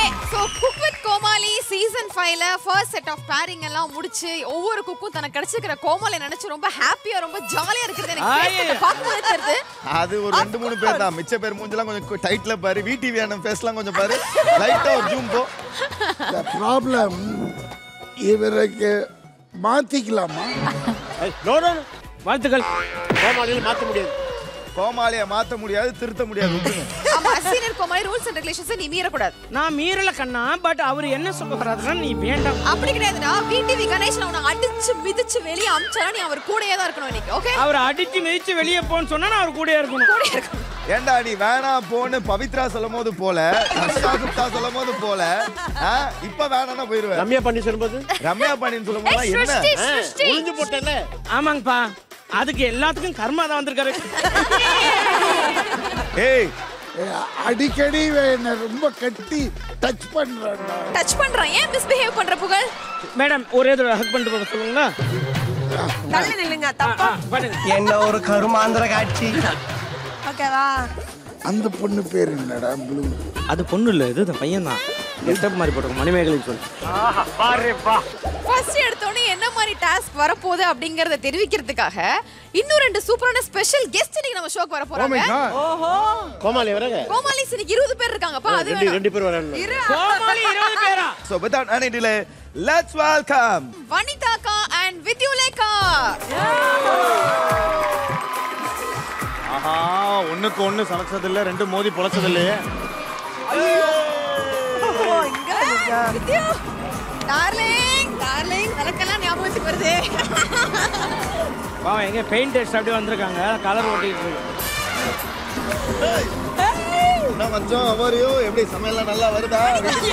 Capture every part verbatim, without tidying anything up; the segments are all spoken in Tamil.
So Cook with Comali season five ல first set of pairing எல்லாம் முடிச்சு ஒவ்வொரு குக்கும் தனக்கு கிடைச்சிருக்கிற கோமாளி நினைச்சு ரொம்ப ஹாப்பியா ரொம்ப ஜாலியா இருக்குது எனக்கு பாக்கும்போது தெரியுது. அது ஒரு ரெண்டு மூணு பேர் தான். மிச்ச பேர் மூஞ்சலாம் கொஞ்சம் டைட்ல பாரு. விடிவி அண்ணன் ஃபேஸ்லாம் கொஞ்சம் பாரு. லைட்டா ஒரு ஜூம் போ. The problem இவருக்கு மாத்திக்கலாமா? நோ நோ வாழ்த்துக்கள். கோமாளியை மாத்த முடியாது. கோமாளியை மாத்த முடியாது, திருத்த முடியாது. ஆமா சீனியர் கோமாளி ரூல்ஸ் அண்ட் ரெகுலேஷன்ஸ் நீ மீற கூடாது. நான் மீறல கண்ணா, பட் அவர் என்ன சொல்ல வராருன்னா நீ வேண்டாம். அப்படி கிடையாதுடா. விடிவி கணேஷ் அவனை அடிச்சு மிதிச்சு வெளிய அம்ச்சானா நீ அவர் கூடயே தான் இருக்கணும் இன்னைக்கு. ஓகே? அவர் அடிச்சு மிதிச்சு வெளிய போன்னு சொன்னா நான் அவர் கூடயே இருக்கணும். கூடயே இருக்கணும். ஏண்டா நீ வேணா போன்னு பவித்ரா சொல்லும்போது போல, ஹர்ஷா குப்தா சொல்லும்போது போல, இப்ப வேணானா போயிடுவே. ரம்யா பண்ணி சொல்லும்போது ரம்யா பண்ணின்னு சொல்லும்போது என்ன? ஒளிஞ்சு போட்டேல. ஆமாங்கப்பா. அதுக்கு எல்லாத்துக்கும் கர்மா தான் வந்திருக்காரு. ஏய் அடிக்கடி என்ன ரொம்ப கட்டி டச் பண்றான்டா. டச் பண்றான். ஏன் மிஸ்பிஹேவ் பண்ற புகழ்? மேடம் ஒரே தடவை ஹக் பண்ணிட்டு போக சொல்லுங்களா? தள்ளி நில்லுங்க. தப்பா என்ன ஒரு கருமாந்திர காட்சி. ஓகேவா? அந்த பொண்ணு பேர் என்னடா? ப்ளூ. அது பொண்ணு இல்ல, இது பையன் தான். ஸ்டெப் மாதிரி போடுங்க மணிமேகலைன்னு சொல்லு. ஆஹா பாரு வா. ஃபர்ஸ்ட் எடுத்தோனே என்ன மாதிரி டாஸ்க் வர போகுது அப்படிங்கறத தெரிவிக்கிறதுக்காக இன்னும் ரெண்டு சூப்பரான ஸ்பெஷல் கெஸ்ட் இன்னைக்கு நம்ம ஷோக்கு வர போறாங்க. ஓஹோ கோமாளி வராங்க. கோமாளி இன்னைக்கு இருபது பேர் இருக்காங்கப்பா. அது ரெண்டு ரெண்டு பேர் வராங்க. கோமாளி இருபது பேரா? So without any delay, let's welcome வனிதாக்கா and Vidyullekha. ஆஹா ஒண்ணுக்கு ஒண்ணு சலச்சது இல்ல, ரெண்டு மோதி பொளச்சது இல்லையே. வித்யா டார்லிங் டார்லிங் எனக்கெல்லாம் ஞாபகத்துக்கு வருது. வா எங்க பெயிண்ட் டெஸ்ட் அப்படியே வந்திருக்காங்க, கலர் ஓட்டிட்டு இருக்கு. என்ன மச்சான் அவரையோ எப்படி சமையல்லாம் நல்லா வருதா?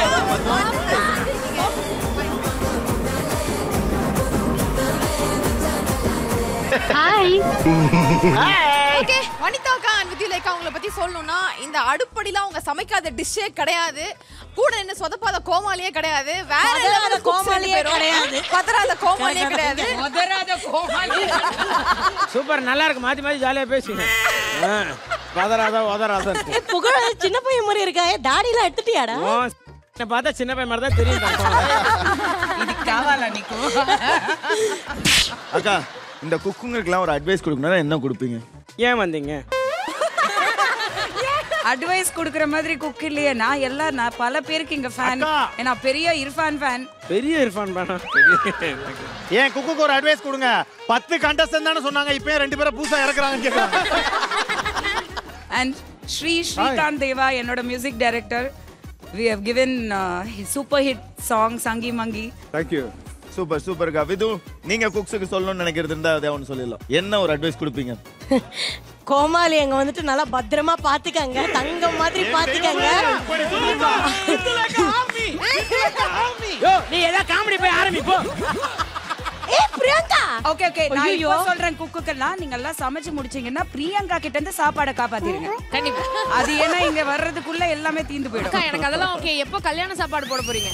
ஹாய். ஓகே வனிதாக்கா and வித்யுலேகா உங்களை பத்தி சொல்லணும்னா இந்த அடுப்படிலாம் அவங்க சமைக்காத டிஷ்ஷே கிடையாது. கூட என்ன சொதப்பாத கோமாளியே கிடையாது. வேற லெவல் கோமாளியே கிடையாது. பதறாத கோமாளியே கிடையாது. பதறாத கோமாளி. சூப்பர், நல்லா இருக்கு. மாத்தி மாத்தி ஜாலியா பேசுங்க. பதறாத ஓதறாத. ஏ புகழ் சின்ன பையன் மாதிரி இருக்காயே, தாடிலாம் எடுத்துட்டியாடா? என்ன பார்த்தா சின்ன பையன் மாதிரி தான் தெரியும். இது காவாலா நிக்கு. அக்கா இந்த குக்குங்களுக்குலாம் ஒரு அட்வைஸ் கொடுக்கணும்னா என்ன கொடுப்பீங்க? ஏன் வந்தீங்க? அட்வைஸ் கொடுக்குற மாதிரி குக் இல்லையே. நான் எல்லாம் நான் பல பேருக்கு இங்க ஃபேன். நான் பெரிய இர்ஃபான் ஃபேன். பெரிய இர்ஃபான் ஃபேனா? ஏன் குக்குக்கு ஒரு அட்வைஸ் கொடுங்க. பத்து கண்டஸ்டன்ட் தான சொன்னாங்க, இப்போ ரெண்டு பேரை புதுசா இறக்குறாங்க கேக்குறாங்க. And ஸ்ரீ ஸ்ரீகாந்த் தேவா என்னோட music director. We have given uh, super hit song Sangi Mangi. Thank you. Super சூப்பர்க்கா. விது நீங்க குக்ஸுக்கு சொல்லணும்னு நினைக்கிறது இருந்தா அதை ஒன்று சொல்லிடலாம். என்ன ஒரு அட்வைஸ் கொடுப்பீங்க? கோமாளி அங்க வந்துட்டு நல்லா பத்திரமா பாத்துக்கங்க, தங்கம் மாதிரி பாத்துக்கங்க. நீ ஏதா காமெடி போய் ஆரம்பி போ. ஏ பிரியங்கா. ஓகே ஓகே நான் இப்போ சொல்றேன் குக்குக்கெல்லாம் நீங்க எல்லாம் சமைச்சு முடிச்சீங்கன்னா பிரியங்கா கிட்ட இருந்து சாப்பாடை காப்பாத்திடுங்க. கண்டிப்பா. அது ஏன்னா இங்க வர்றதுக்குள்ள எல்லாமே தீந்து போயிடும். அக்கா எனக்கு அதெல்லாம் ஓகே. எப்போ கல்யாண சாப்பாடு போட போறீங்க?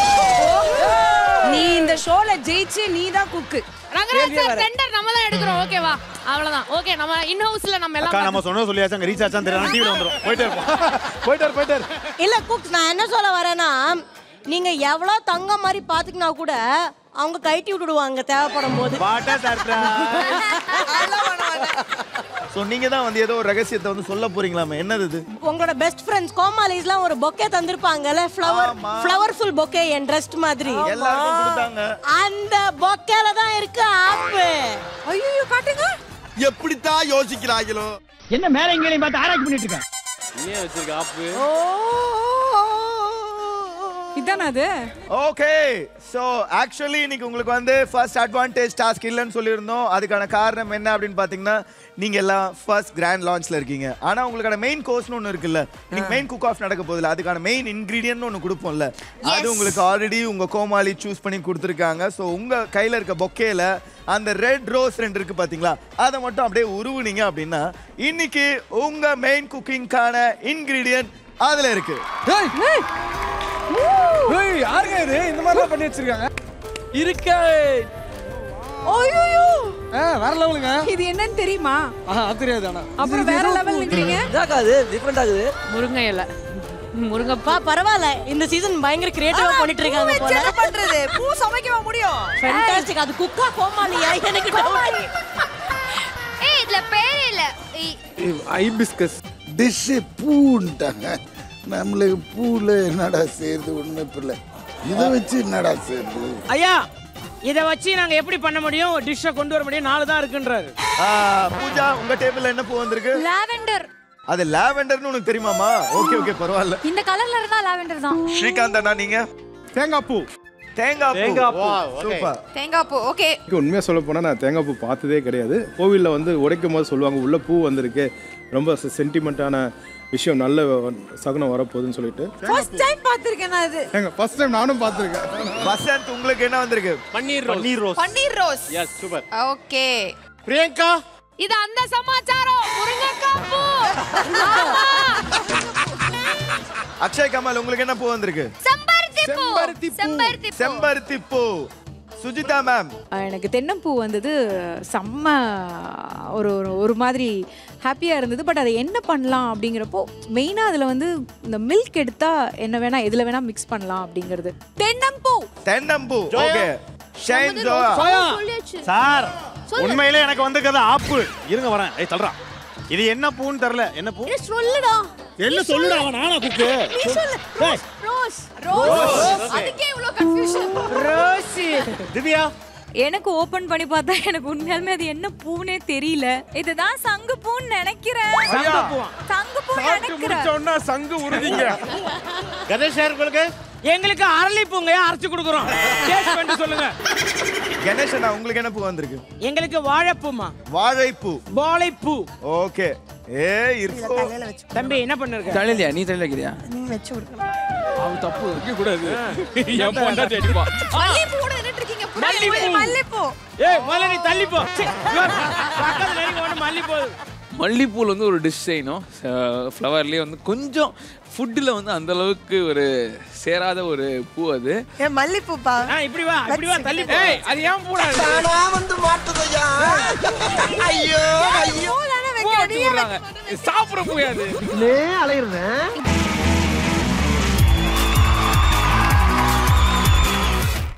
நீ இந்த ஷோல ஜெயிச்சு நீ தான் குக்கு. ரங்கராஜ் சார் டெண்டர் நம்ம தான் எடுக்கறோம். ஓகேவா? அவ்வளவுதான். ஓகே நம்ம இன் ஹவுஸ்ல நம்ம எல்லாம் அக்கா நம்ம சொன்னது சொல்லியாச்சு. அங்க ரீச் ஆச்சான்னு தெரியல, டிவில வந்துரும். போயிட்டே இருப்போம். போயிட்டே போயிட்டே. இல்ல குக், நான் என்ன சொல்ல வரேன்னா நீங்க எவ்வளவு தங்கம் மாதிரி பாத்துக்கினா கூட அவங்க கைட்டி விட்டுடுவாங்க தேவைப்படும் போது. வாட்டா சர்ப்ரைஸ். சோ நீங்க தான் வந்து ஏதோ ஒரு ரகசியத்தை வந்து சொல்ல போறீங்களாமே, என்னது இது? உங்களோட பெஸ்ட் ஃப்ரெண்ட்ஸ் கோமாலிஸ்லாம் ஒரு பொக்கே தந்திருப்பாங்கல, ஃப்ளவர் ஃப்ளவர்ஃபுல் பொக்கே என் ட்ரெஸ்ட் மாதிரி. எல்லாருக்கும் கொடுத்தாங்க. அந்த பொக்கேல தான் இருக்கு ஆப்பு. ஐயோ காட்டுங்க. எப்படித்தான் யோசிக்கிறாங்களோ? என்ன மேல எங்களையும் பார்த்து ஆராய்ச்சி பண்ணிட்டு இருக்க? ஏன் வச்சிருக்க ஆப்பு? இதானே அது? ஓகே சோ ஆக்சுவலி இன்னைக்கு உங்களுக்கு வந்து ஃபர்ஸ்ட் அட்வான்டேஜ் டாஸ்க் இல்லைன்னு சொல்லியிருந்தோம். அதுக்கான காரணம் என்ன அப்படின்னு பாத்தீங்கன்னா நீங்க எல்லாம் ஃபர்ஸ்ட் கிராண்ட் லான்ச்ல இருக்கீங்க. ஆனா உங்களுக்கான மெயின் கோர்ஸ்னு ஒன்று இருக்குல்ல, இன்னைக்கு மெயின் குக் ஆஃப் நடக்க போகுதுல, அதுக்கான மெயின் இன்கிரீடியன்ட் ஒன்று கொடுப்போம்ல, அது உங்களுக்கு ஆல்ரெடி உங்க கோமாளி சூஸ் பண்ணி கொடுத்துருக்காங்க. ஸோ உங்க கையில இருக்க பொக்கேல அந்த ரெட் ரோஸ் ரெண்டு இருக்கு பாத்தீங்களா, அதை மட்டும் அப்படியே உருவுனீங்க அப்படின்னா இன்னைக்கு உங்க மெயின் குக்கிங்கான இன்கிரீடியன்ட் அதுல இருக்கு. ஏய் யாருங்க இது இந்த மாதிரி பண்ணி வச்சிருக்காங்க? இருக்கே. ஐயோ ஆ வேற லெவலுங்க. இது என்னன்னு தெரியுமா? ஆ தெரியாது. ஆனா அப்புறம் வேற லெவல் நிக்கிறீங்க. இதாக்கா அது டிஃபரண்ட் ஆகுது. முருங்கை இலை. முருங்கப்பா பரவாயில்ல இந்த சீசன் பயங்கர கிரியேட்டிவா பண்ணிட்டு இருக்காங்க போல. என்ன பண்றது? பூ சமைக்கவா முடியும்? ஃபேண்டாஸ்டிக். அது குக்கா கோமாளியா? எனக்கு டவுட். ஏய் இதுல பேர் இல்ல. ஐபிஸ்கஸ் டிஷ் பூன்ட்டாங்க. நம்மளுக்கு பூல என்னடா சேருது ஒண்ணுமே புரியல. இதை வச்சு என்னடா சேருது? ஐயா இத வச்சு நாங்க எப்படி பண்ண முடியும்? டிஷ்ஷை கொண்டு வர முடியும். நாலு தான் இருக்குன்றாரு. ஆ, பூஜா உங்க டேபிள்ல என்ன பூ வந்திருக்கு? லாவெண்டர். அது லாவெண்டர்னு உனக்கு தெரியுமாமா? ஓகே ஓகே பரவாயில்ல. இந்த கலர்ல இருந்தா லாவெண்டர் தான். ஸ்ரீகாந்த் அண்ணா நீங்க? தேங்காய் பூ. தேங்காய் பூ. தேங்காய் பூ. சூப்பர். தேங்காய் பூ. ஓகே. உண்மையா சொல்ல போனா நான் தேங்காய் பூ பார்த்ததே கிடையாது. கோவில்ல வந்து உடைக்கும் போது சொல்லுவாங்க உள்ள பூ வந்திருக்கு, ரொம்ப சென்டிமெண்டான விஷயம், நல்ல சகுனம் வரப்போகுதுன்னு சொல்லிட்டு ஃபர்ஸ்ட் டைம் பாத்திருக்கேன் நான் இது. எங்க ஃபர்ஸ்ட் டைம் நானும் பார்த்திருக்கேன். வசந்த் உங்களுக்கு என்ன வந்திருக்கு? பன்னீர் ரோஸ். பன்னீர் ரோஸ். பன்னீர் rose. Yes super. Okay. Priyanka இது அந்த சமாச்சாரம். முருங்கக்காய் பூ. அக்ஷய் கமல் உங்களுக்கு என்ன பூ வந்திருக்கு? செம்பருத்தி பூ. செம்பருத்தி பூ. செம்பருத்தி பூ. சுஜிதா மேம்? எனக்கு தென்னம்பூ வந்தது செம்ம ஒரு ஒரு- ஒரு மாதிரி ஹாப்பியாக இருந்தது. பட் அதை என்ன பண்ணலாம் அப்படிங்கிறப்போ மெயினாக அதில் வந்து இந்த மில்க் எடுத்தா என்ன வேணா எதில் வேணா மிக்ஸ் பண்ணலாம் அப்படிங்கிறது. தென்னம்பூ. தென்னம்பூ. ஓகே. ஷைன் ஜோயா. சார் உண்மையிலே எனக்கு வந்திருக்கிறது ஆப்பு. இருங்க வரேன். ஏய் தள்ளுறா. இது என்ன பூன்னு தெரியல. என்ன பூ? சொல்லுடா. என்ன சொல்லுடா அவன் நானா குக்கு? டேய் ரோஸ். ரோஸ். அதுக்கே இவ்ளோ கன்ஃபியூஷன். ரோஸ். திவ்யா எனக்கு ஓபன் பண்ணி பார்த்தா எனக்கு உண்மையாலுமே அது என்ன பூனே தெரியல. இதுதான் சங்கு பூன்னு நினைக்கிறேன். சங்கு பூ. சங்கு பூ நினைக்கிறேன். சொன்னா சங்கு உறுதிங்க. கணேஷ் சார் உங்களுக்கு? எங்களுக்கு அரளி பூங்க அரைச்சு கொடுக்குறோம். டேஸ்ட் பண்ணி சொல்லுங்க. கணேஷ் அண்ணா உங்களுக்கு என்ன பூ வந்திருக்கு? எங்களுக்கு வாழைப்பூமா. வாழைப்பூ. வாழைப்பூ. ஓகே. ஏ இருக்கோ. தம்பி என்ன பண்ணிருக்க? தலையிலையா நீ தலையில வைக்கிறியா? நீ வெச்சு கொடுக்கலாம். அவன் தப்பு வைக்க கூடாது. என் பொண்டா தேடிப்பா. மல்லிப்பூ கூட நின்னுட்டு இருக்கீங்க. மல்லிப்பூ. மல்லிப்பூ. ஏய் முதல்ல நீ தள்ளி போ. சீ, இவர் பக்கத்துல நெருங்கி வந்து மல்லி போ. மல்லிப்பூவில் வந்து ஒரு டிஷ் செய்யணும். ஃப்ளவர்லேயே வந்து கொஞ்சம் ஃபுட்டில் வந்து அந்த அளவுக்கு ஒரு சேராத ஒரு பூ அது. ஏ மல்லிப்பூப்பா. ஆ இப்படி வா இப்படி வா தள்ளி போ. ஏய் அது ஏன் பூடாது? தானா வந்து மாட்டுதையா? ஐயோ ஐயோ. பூ வச்சு விடுறாங்க. சாப்பிட முடியாது. அலையிறேன்.